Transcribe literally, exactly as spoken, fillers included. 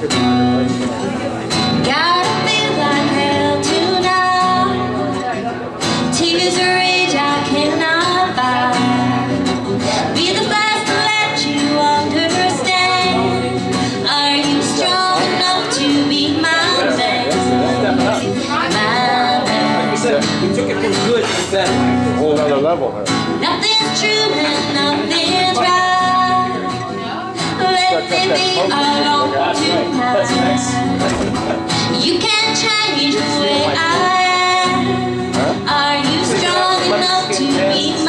Gotta feel like hell tonight. Tears of rage I cannot buy. Be the first to let you understand. Are you strong enough to be my man? My man. We took it from good to better. A whole other level here. Nothing's true and nothing's right. Let me be alone tonight. You can't change the way I am. Are you strong enough to be